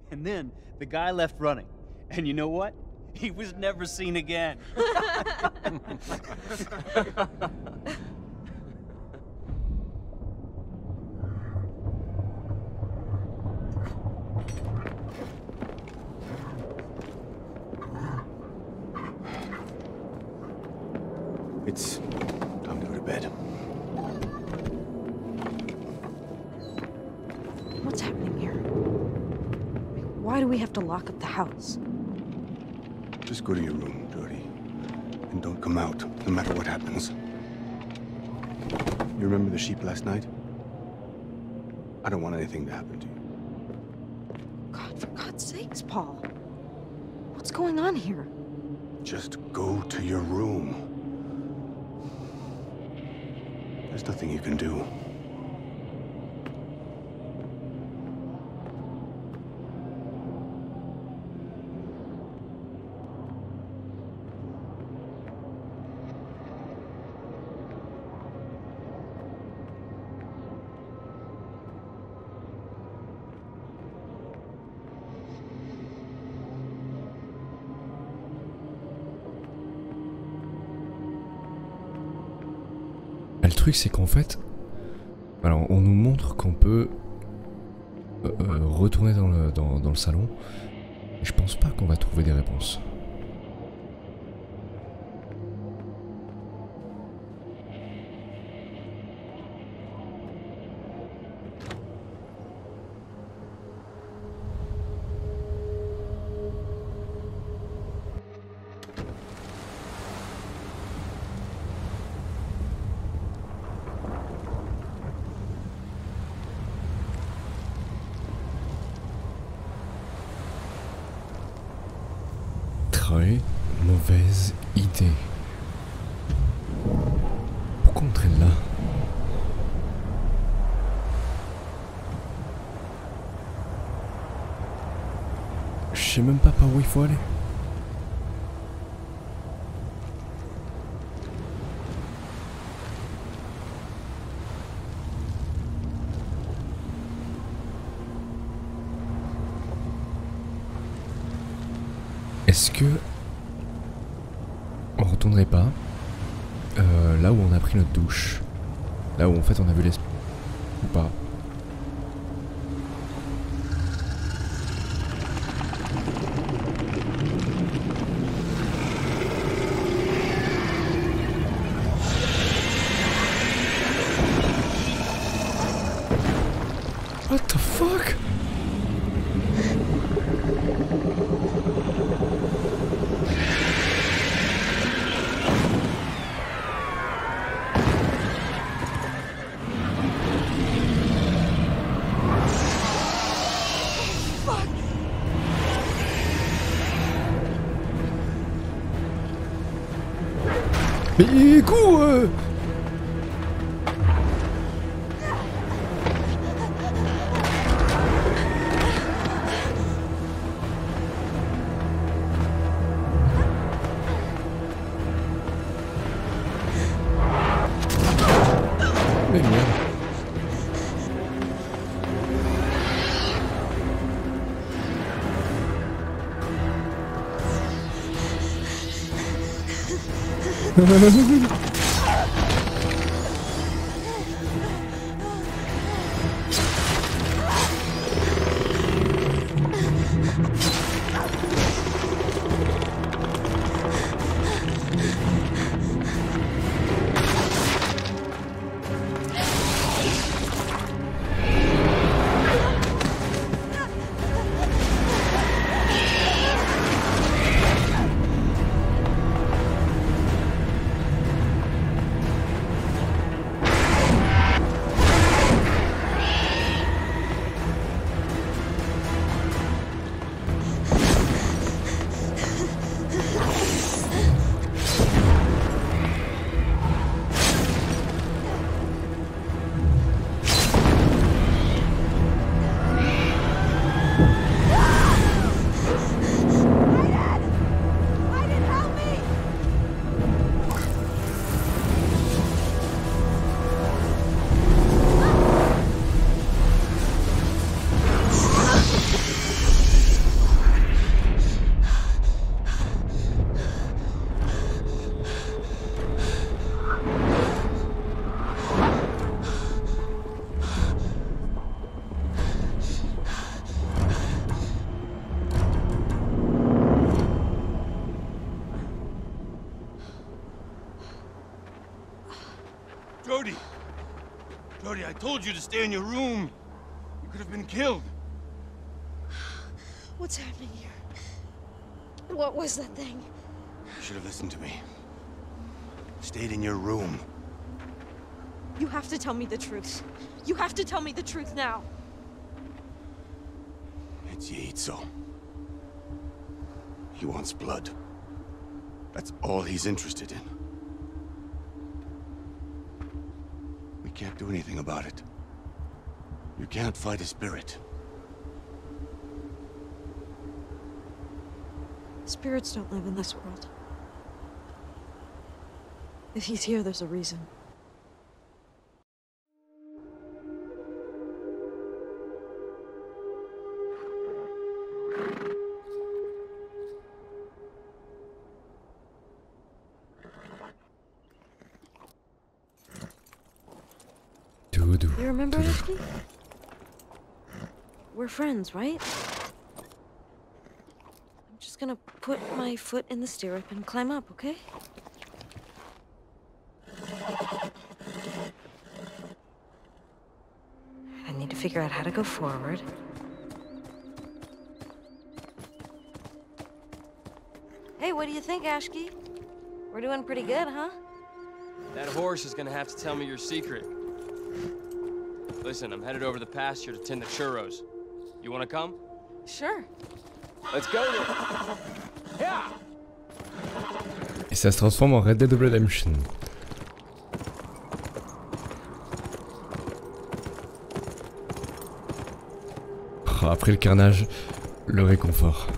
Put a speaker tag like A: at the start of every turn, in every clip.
A: And then the guy left running. And you know what? He was never seen again.
B: It's time to go to bed.
C: What's happening here? Why do we have to lock up the house?
B: Just go to your room, Jodie. And don't come out, no matter what happens. You remember the sheep last night? I don't want anything to happen to you.
C: God, for God's sakes, Paul. What's going on here?
B: Just go to your room. There's nothing you can do.
D: Le truc c'est qu'en fait, alors on nous montre qu'on peut retourner dans le salon, et je pense pas qu'on va trouver des réponses. Très mauvaise idée. Pourquoi on traîne là? Je sais même pas par où il faut aller. Est-ce que on retournerait pas là où on a pris notre douche, là où en fait on a vu l'esprit ou pas? What the fuck? Mais go Mais merde.
B: told you to stay in your room. You could have been killed.
C: What's happening here? What was that thing?
B: You should have listened to me. Stayed in your room.
C: You have to tell me the truth. You have to tell me the truth now.
B: It's Yaitso. He wants blood. That's all he's interested in. We can't do anything about it. You can't fight his spirit.
C: Spirits don't live in this world. If he's here, there's a reason.
D: Doudou.
C: You remember Ashby? We're friends, right? I'm just gonna put my foot in the stirrup and climb up, okay? I need to figure out how to go forward. Hey, what do you think, Ashki? We're doing pretty good, huh?
E: That horse is gonna have to tell me your secret. Listen, I'm headed over the pasture to tend the churros. You wanna come?
C: Sure.
E: Let's go then. Yeah.
D: Et ça se transforme en Red Dead Redemption. Oh, après le carnage, le réconfort.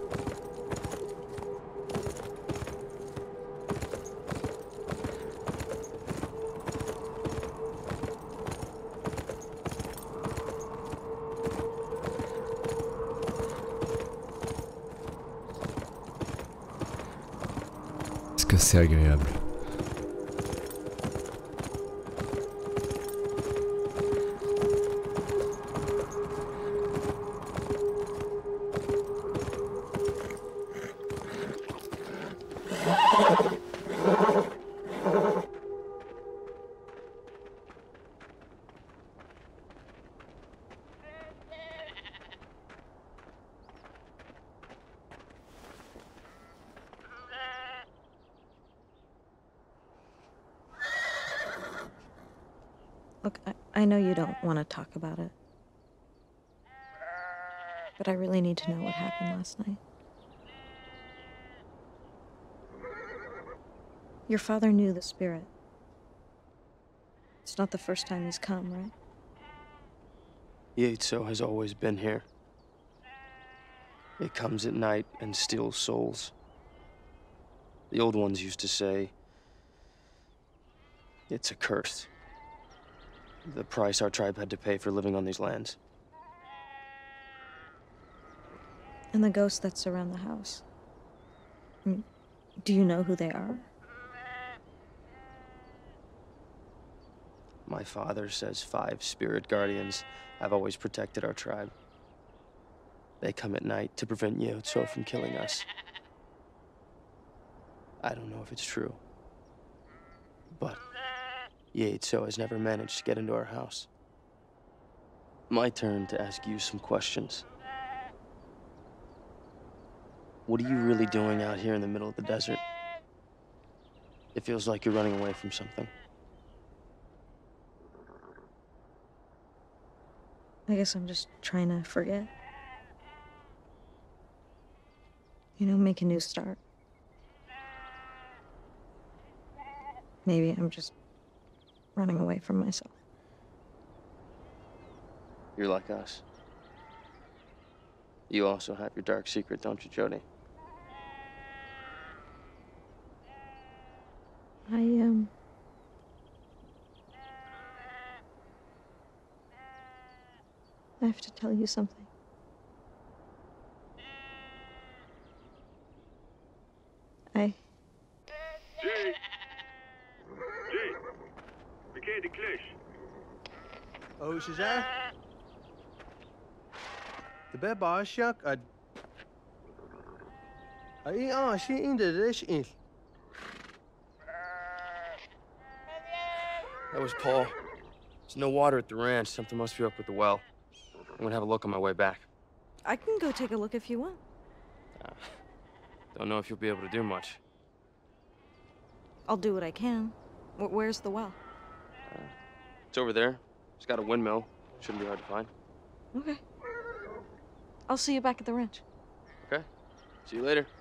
D: Est-ce que c'est agréable?
C: Look, I know you don't want to talk about it. But I really need to know what happened last night. Your father knew the spirit. It's not the first time he's come, right?
E: Yaitso has always been here. It comes at night and steals souls. The old ones used to say, it's a curse. The price our tribe had to pay for living on these lands.
C: And the ghosts that surround the house. Do you know who they are?
E: My father says 5 spirit guardians have always protected our tribe. They come at night to prevent Yaitso from killing us. I don't know if it's true, but Yaitso has never managed to get into our house. My turn to ask you some questions. What are you really doing out here in the middle of the desert? It feels like you're running away from something.
C: I guess I'm just trying to forget. You know, make a new start. Maybe I'm just running away from myself.
E: You're like us. You also have your dark secret, don't you, Jodie?
C: I have to tell you something.
F: Jay, verkeerde klus.
G: Oh, ze zei? De beba shak ad. Ai she in the dish in.
E: That was Paul. There's no water at the ranch. Something must be up with the well. I'm gonna have a look on my way back.
C: I can go take a look if you want.
E: Don't know if you'll be able to do much.
C: I'll do what I can. Where's the well?
E: It's over there. It's got a windmill. Shouldn't be hard to find.
C: Okay. I'll see you back at the ranch.
E: Okay. See you later.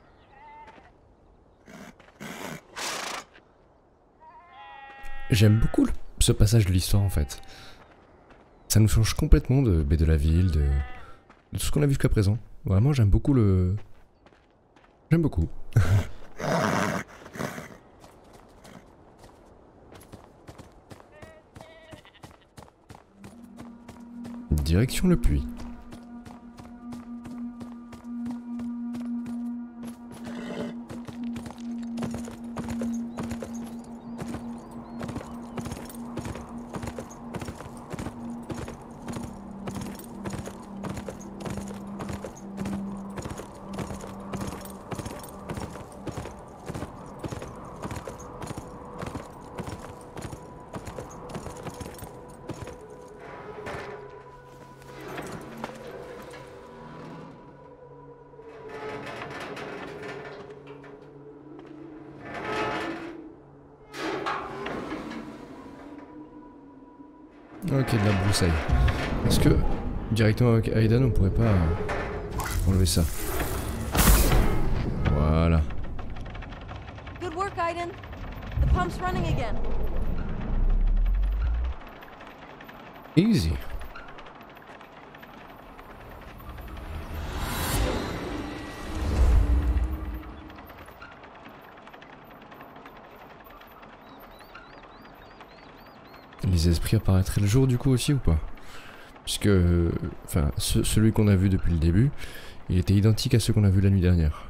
D: J'aime beaucoup ce passage de l'histoire en fait. Ça nous change complètement de la ville, de tout ce qu'on a vu jusqu'à présent. Vraiment, j'aime beaucoup le... J'aime beaucoup. Direction le puits. Ok, de la broussaille. Est-ce que directement avec Aiden on pourrait pas enlever ça? Voilà.
C: Good work, Aiden. The pump's running again.
D: Easy. Les esprits apparaîtraient le jour du coup aussi ou pas? Puisque, enfin, celui qu'on a vu depuis le début, il était identique à ceux qu'on a vu la nuit dernière.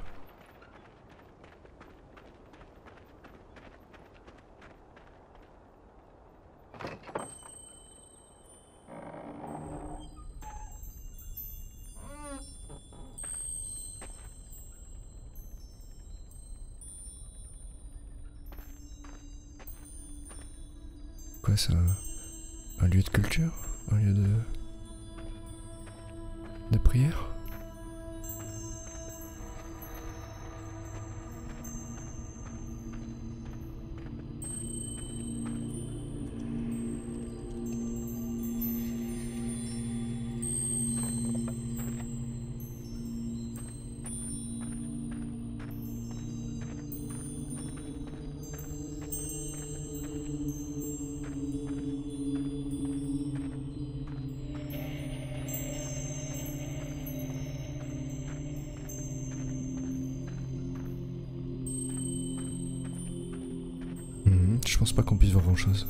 D: Quoi, c'est un lieu de culture? Un lieu de prière? Je pense pas qu'on puisse voir grand chose.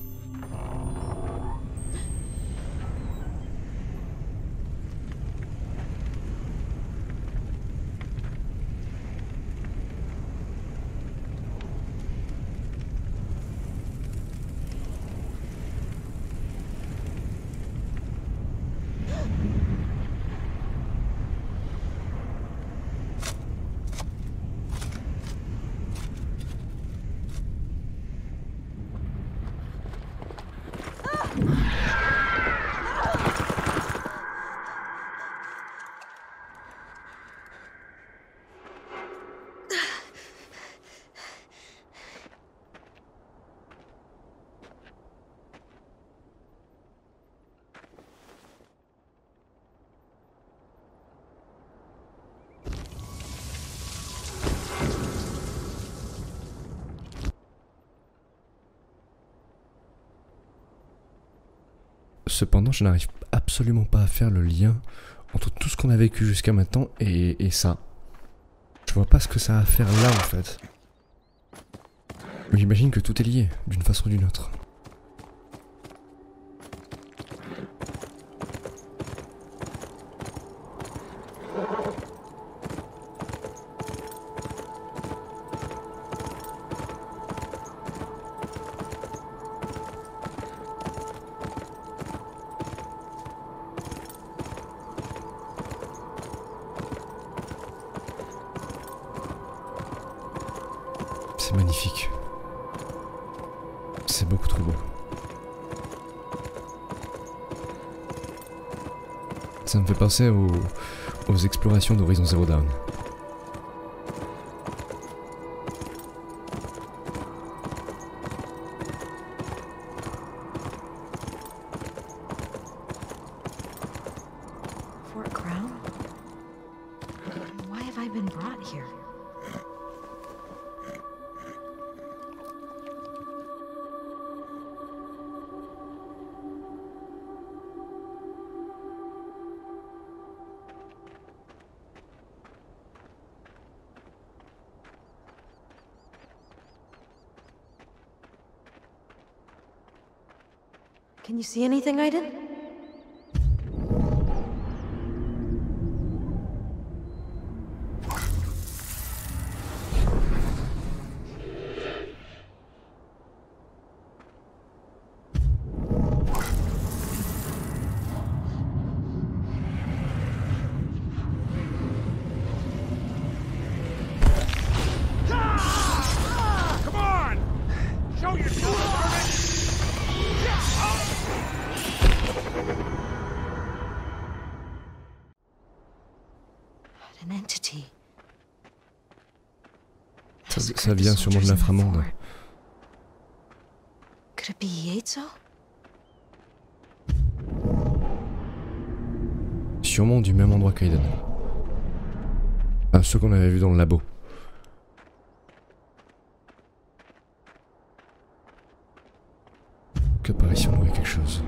D: Cependant, je n'arrive absolument pas à faire le lien entre tout ce qu'on a vécu jusqu'à maintenant et ça. Je vois pas ce que ça a à faire là en fait. Mais j'imagine que tout est lié, d'une façon ou d'une autre. C'est magnifique. C'est beaucoup trop beau. Ça me fait penser aux explorations d'Horizon Zero Dawn.
C: Fort Crown? Why have I been brought here? Can you see anything, Aiden? An entity.
D: Ça vient sûrement de l'inframonde.
C: Could it be Yaitso?
D: Sûrement du même endroit qu'Aiden. Ah, ceux qu'on avait vus dans le labo. Que par ici on aurait quelque chose.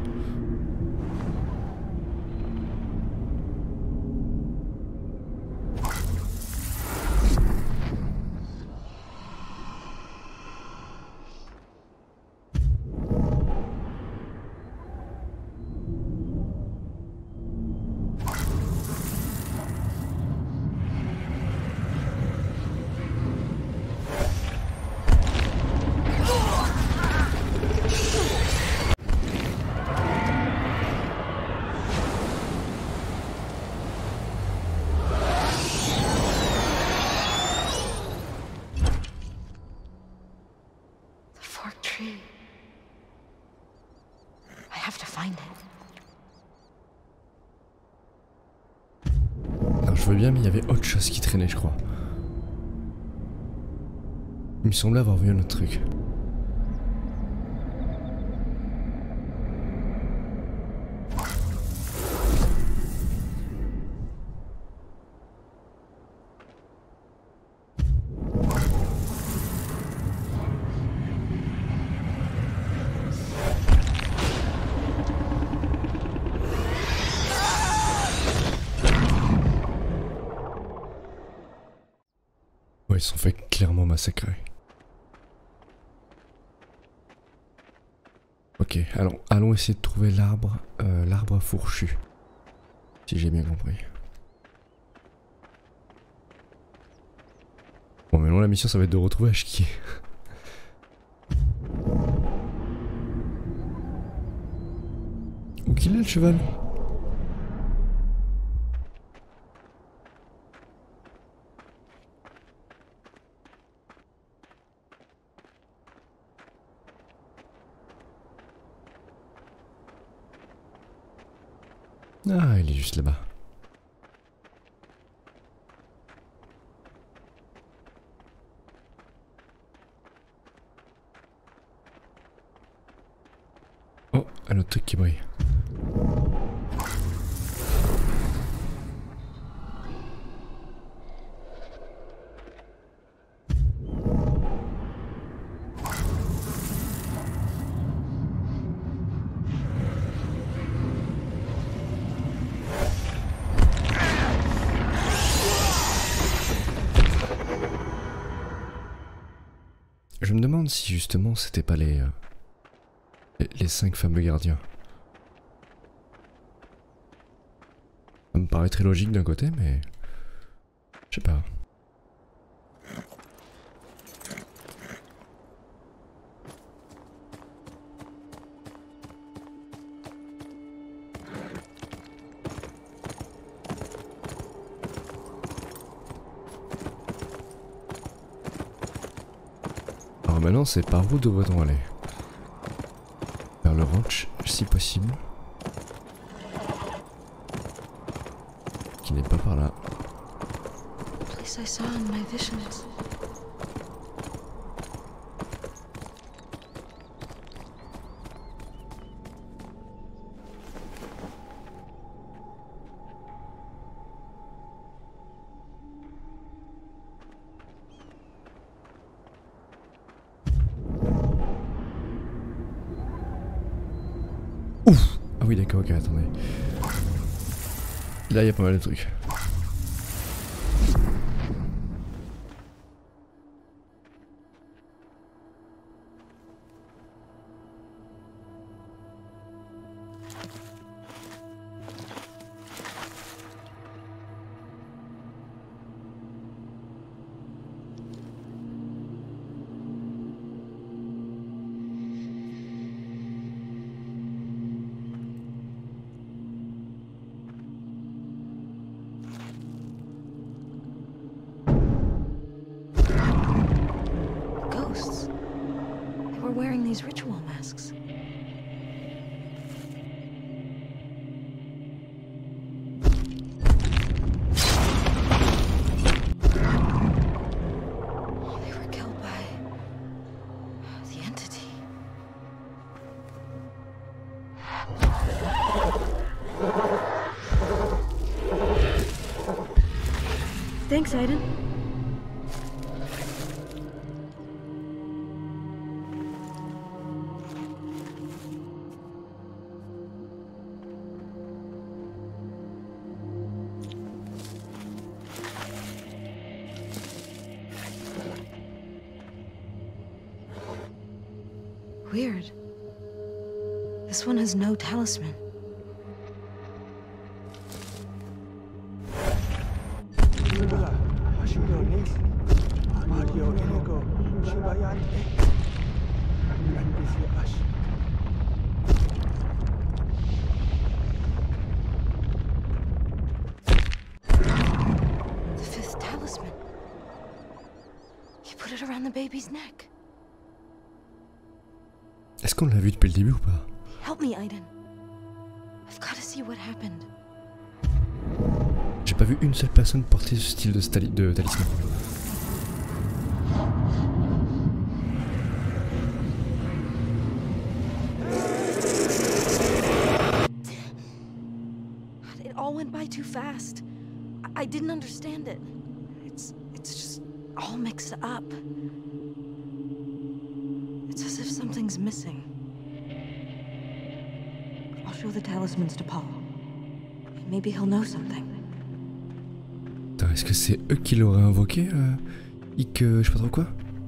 D: Je veux bien, mais il y avait autre chose qui traînait, je crois. Il me semblait avoir vu un autre truc. Ouais, ils sont fait clairement massacrer. Ok, alors allons essayer de trouver l'arbre, l'arbre fourchu. Si j'ai bien compris. Bon, maintenant la mission ça va être de retrouver Ashki. Où qu'il est le cheval? Ah, il est juste là-bas. Oh, un autre truc qui brille. Je me demande si justement c'était pas les 5 fameux gardiens. Ça me paraît très logique d'un côté, mais je sais pas. Maintenant, c'est par où doit-on aller? Vers le ranch, si possible. qui n'est pas par là.
C: Place I saw in my visions.
D: Ouf! Ah oui d'accord, ok, attendez. Là il y a pas mal de trucs.
C: Ghosts. They were wearing these ritual masks. They were killed by the entity. Thanks, Aiden. Weird. This one has no talisman. The fifth talisman. He put it around the baby's neck.
D: Est-ce qu'on l'a vu depuis le début ou pas?
C: Help me, Aiden. I've got to see what happened.
D: J'ai pas vu une seule personne porter ce style de talisman.
C: It all went by too fast. I didn't understand it. It's just all mixed up. It's as if something's missing. I'll show the talismans to Paul. Maybe he'll know something.
D: Attends, est-ce que c'est eux qui l'auraient invoqué, je sais pas trop quoi?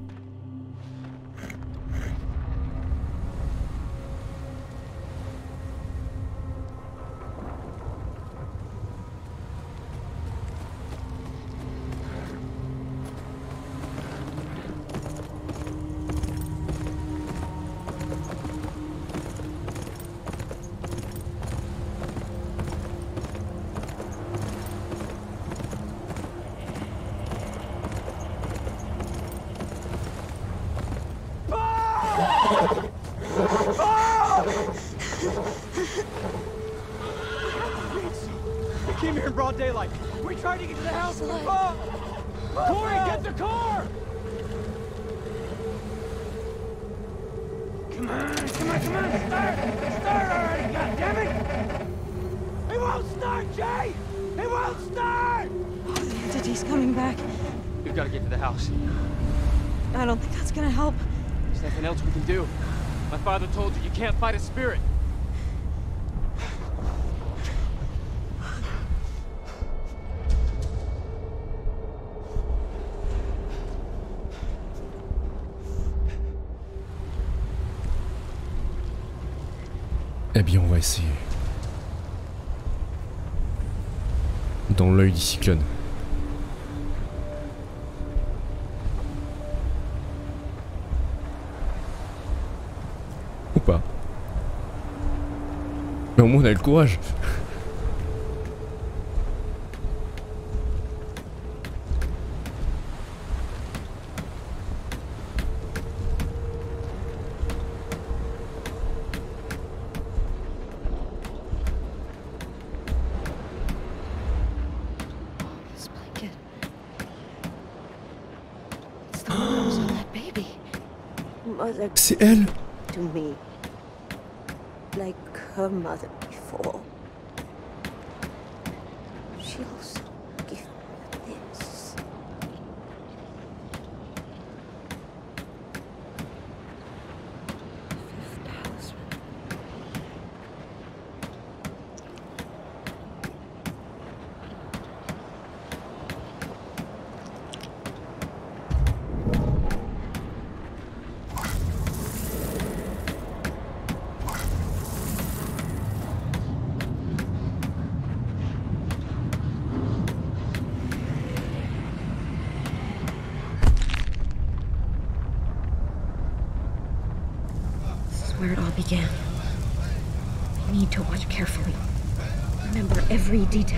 A: We came here in broad daylight. We tried to get to the house. Oh! Corey, get the car! Come on, start already, goddammit! It won't start, Jay! It won't start!
C: Oh, the entity's coming back.
E: We've got to get to the house.
C: I don't think that's gonna help.
E: There's nothing else we can do. My father told you can't fight a spirit.
D: Eh bien, on va essayer. Dans l'œil du cyclone. Ou pas. Mais au moins on a le courage.
F: mother
D: C'est elle.
F: to me, like her mother before. She also gave me this. Fifth talisman. Where it all began. I need to watch carefully. Remember every detail.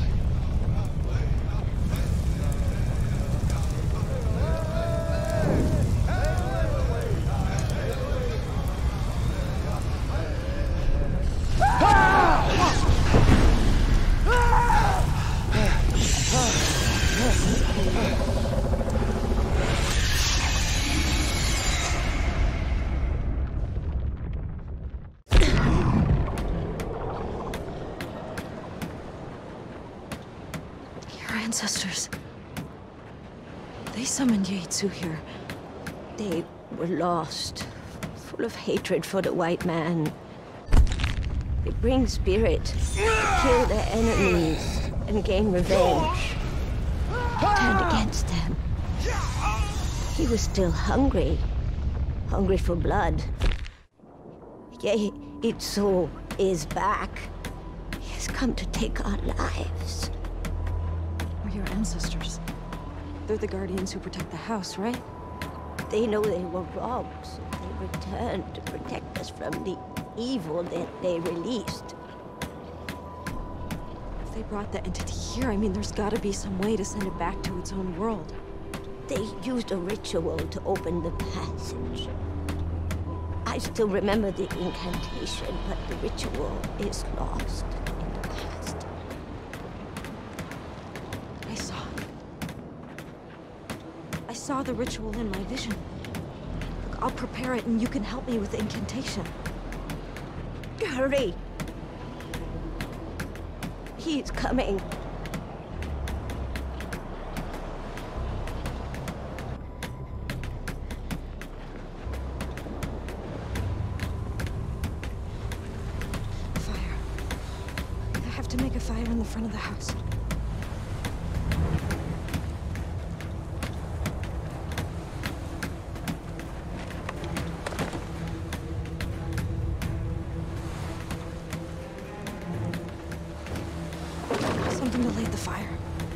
C: Ancestors. They summoned Yaitsu here.
F: They were lost, full of hatred for the white man. They bring spirit, kill their enemies, and gain revenge. He turned against them. He was still hungry. Hungry for blood. Yaitsu is back. He has come to take our lives.
C: We're your ancestors. They're the guardians who protect the house, right?
F: They know they were robbed, so they returned to protect us from the evil that they released.
C: If they brought the entity here, I mean, there's gotta be some way to send it back to its own world.
F: They used a ritual to open the passage. I still remember the incantation, but the ritual is lost in the past.
C: I saw the ritual in my vision. Look, I'll prepare it and you can help me with the incantation.
F: Hurry! He's coming.
C: Fire. I have to make a fire in the front of the house. Something to light the fire.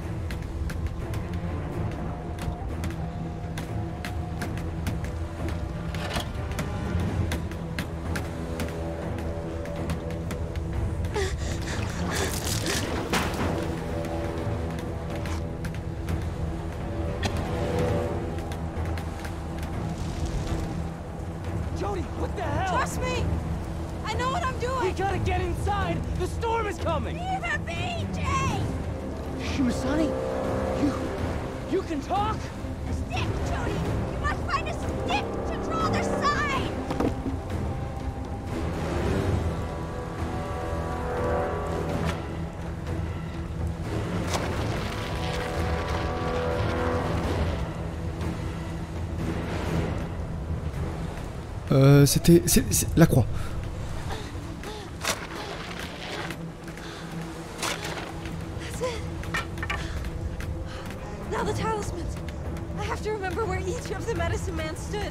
A: Jodie, what the hell?
C: Trust me! I know what I'm doing!
A: We gotta get inside! The storm is coming!
C: Leave it be, Jay!
A: Shimasani, you can talk?
C: The stick, Jodie! You must find a stick to draw their side!
D: C'était... c'est la croix.
C: That's it. Now the talismans. I have to remember where each of the medicine man stood.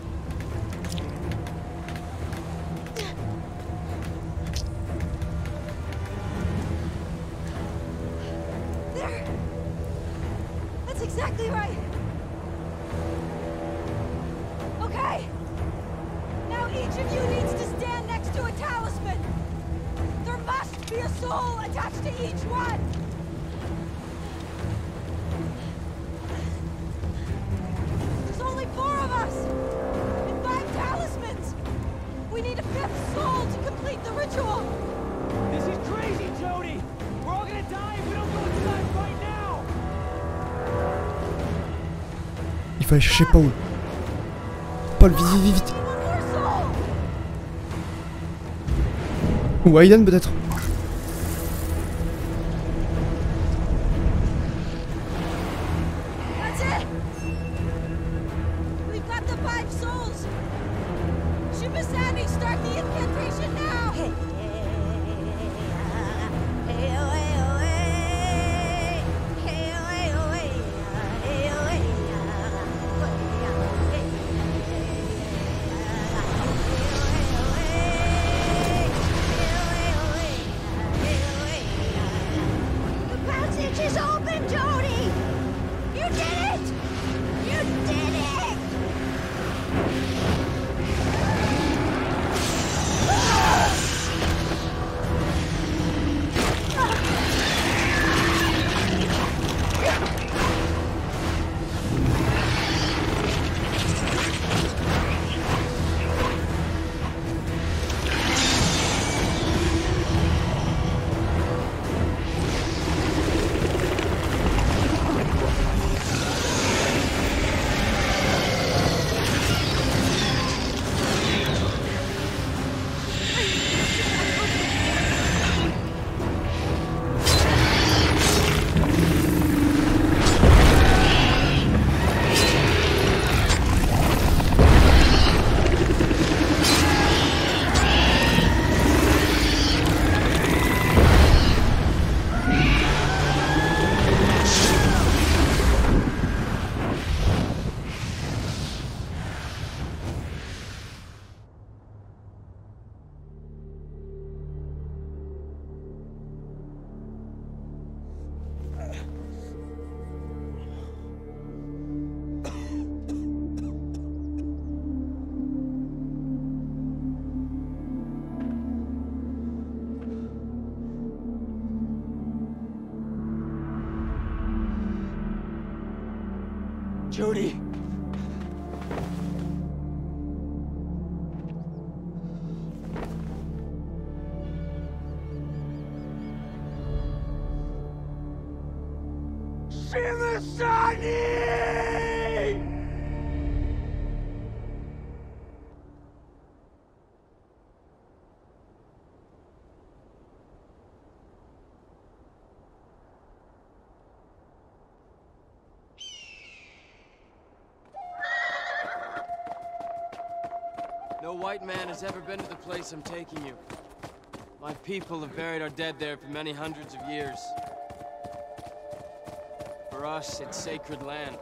C: There. That's exactly right. Okay. Now each of you needs to stand next to a talisman. There must be a soul attached to each one. There's only 4 of us. And 5 talismans. We need a 5th soul to complete the ritual.
A: This is crazy, Jodie! We're all gonna die if we don't go inside right now!
D: Il fallait chercher Paul. Pas Paul, vite, vite, vite, vite.
C: One more soul!
D: Ou Aiden peut-être.
C: That's it! We've got the 5 souls! Shibasani, start the incantation now!
F: The passage is open, Jody! You did it! You did it!
E: Jody!
A: Shibasani!
E: No white man has ever been to the place I'm taking you. My people have buried our dead there for many hundreds of years. For us, it's sacred land.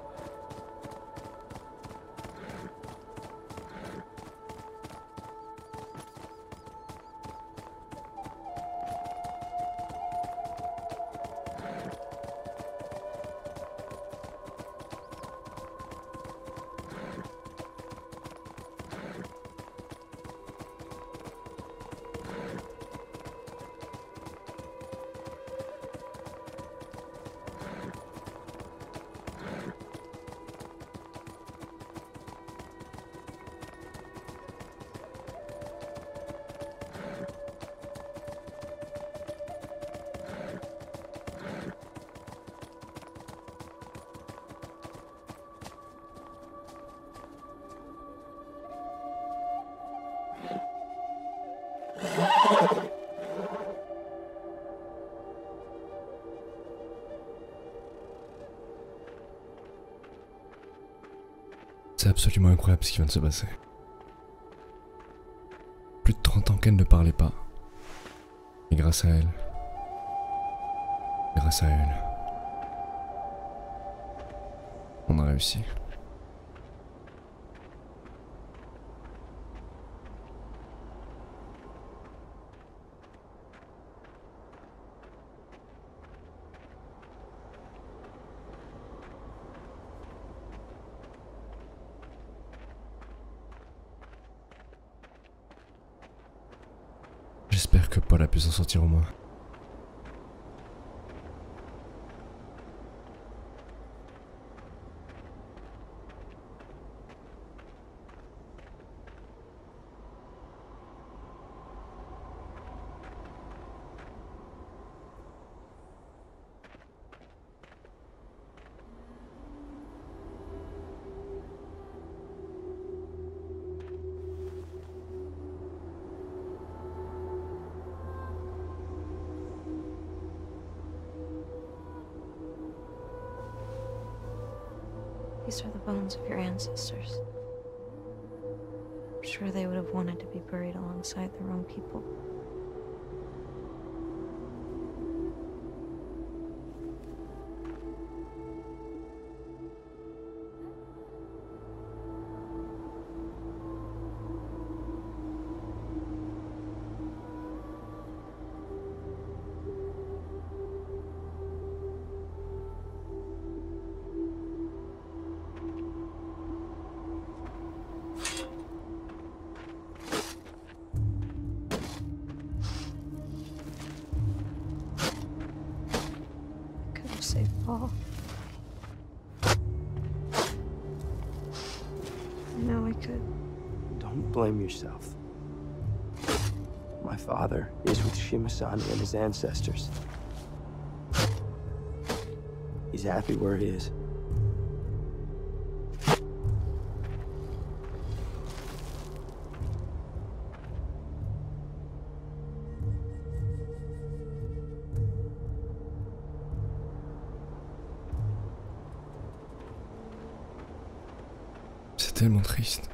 D: C'est absolument incroyable ce qui vient de se passer. Plus de 30 ans qu'elle ne parlait pas. Et grâce à elle, on a réussi. J'espère que Paul a pu s'en sortir au moins.
F: These are the bones of your ancestors. I'm sure they would have wanted to be buried alongside their own people. Save Paul. I know I could.
E: Don't blame yourself. My father is with Shima-san and his ancestors. He's happy where he is.
D: C'est tellement triste.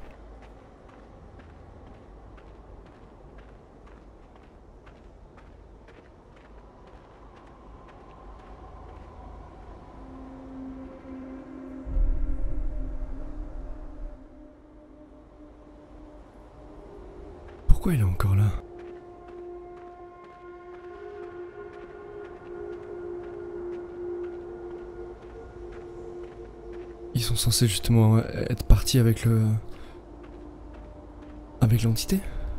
D: Pourquoi il est encore là? Ils sont censés justement être partis avec le... avec l'entité?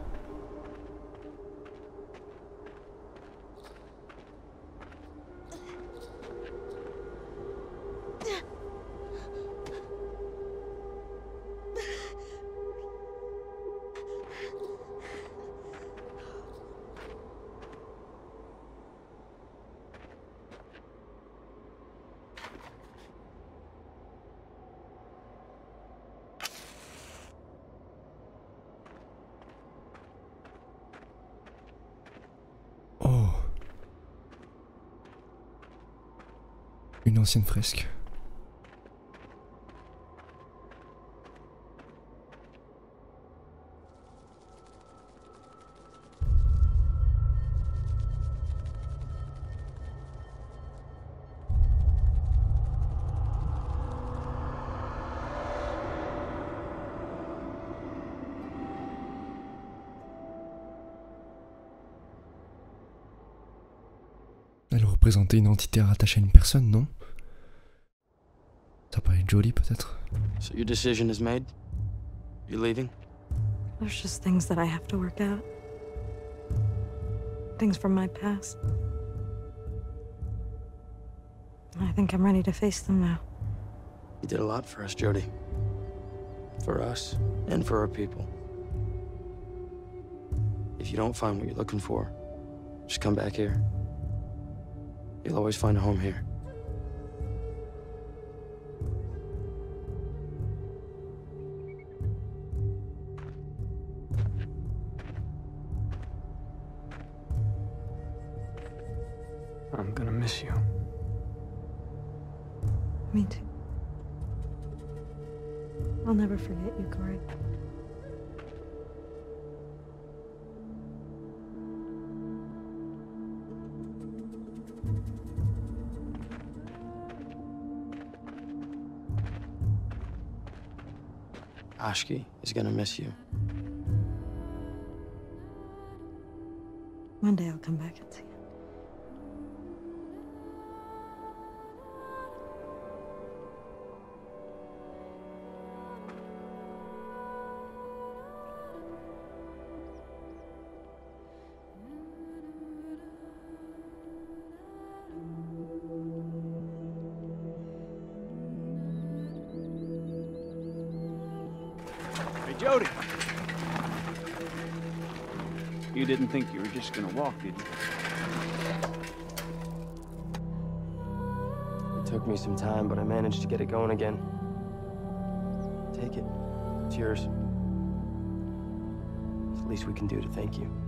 D: Une ancienne fresque. Elle représentait une entité rattachée à une personne, non? Ça parlait de Jodie, peut-être?
E: So your decision is made? You leaving?
F: There's just things that I have to work out. Things from my past. I think I'm ready to face them now.
E: You did a lot for us, Jodie. For us, and for our people. If you don't find what you're looking for, just come back here. You'll always find a home here. I'm gonna miss you.
F: Me too. I'll never forget you, Corey.
E: Ashki is gonna miss you.
F: One day I'll come back and see you.
A: Hey, Jodie. You didn't think you were just gonna walk, did you?
E: It took me some time, but I managed to get it going again. Take it. It's yours. It's the least we can do to thank you.